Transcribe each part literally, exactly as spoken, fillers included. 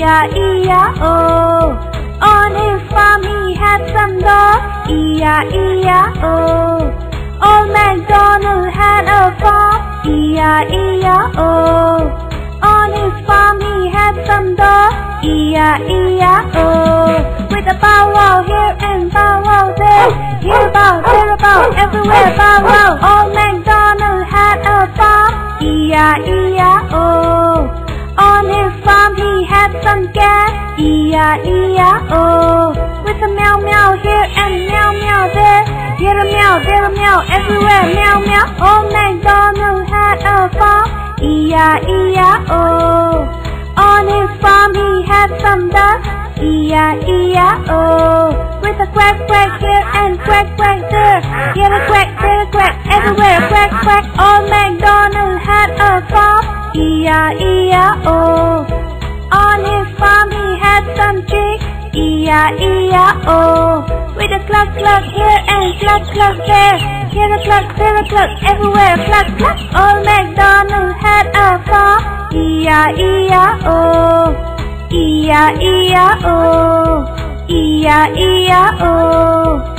E I O. On his farm he had some dogs, E I E I O. Old MacDonald had a farm, E I E I O. On his farm he had some dogs, E I E I O. With a bow wow here and bow wow there, here about, there about, everywhere bow wow. Old MacDonald had a farm, E I E I O. On his farm he had some cats, E I E I O. With a meow meow here and meow meow there, here a meow, there a meow, everywhere meow meow. Old MacDonald had a farm, E I E I O. On his farm he had some ducks, E I E I O. With a quack quack here and quack quack there, here a quack, there a quack, everywhere quack quack. Old MacDonald had a farm, E I E I O. On his farm he had some chicks, E I E I O. With a cluck cluck here and cluck cluck there, here a cluck, there a cluck, everywhere cluck cluck. Old MacDonald had a farm, E I E I O. E I E I O. E I E I O.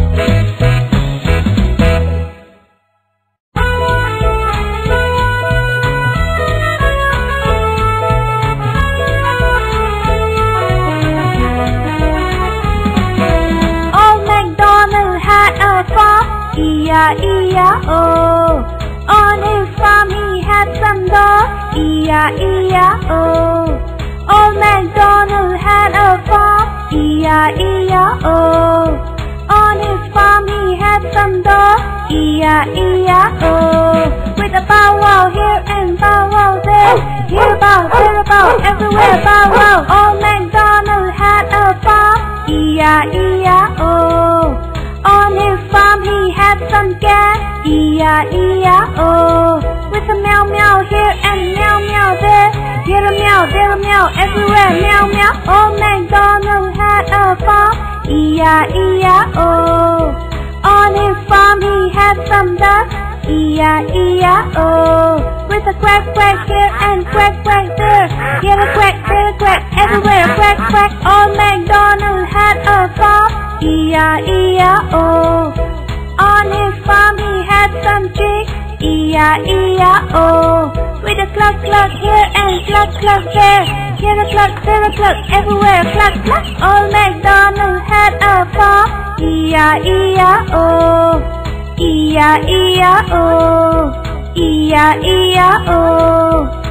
E I E I O. On his farm he had some dogs, E I E I O. Old MacDonald had a farm, E I E I O. On his farm he had some dogs, E I E I O. With a bow wow here and bow wow there, here about, there about, everywhere bow wow. Old MacDonald had a farm, E I E I O. On his farm he had some cats, E I E I O. With a meow meow here and meow meow there, here a meow, there a meow, everywhere meow meow. Old MacDonald had a farm, E I E I O. On his farm he had some ducks, E I E I O. With a quack quack here and quack quack there, here a quack, there a quack, everywhere quack quack. Old MacDonald had a farm, E I E I O. On his farm he had some chicks, E I E I O. With a cluck cluck here and cluck cluck there, here a cluck, there a cluck, everywhere cluck cluck. Old MacDonald had a farm, E I E I O. E I E I O. E I E I O.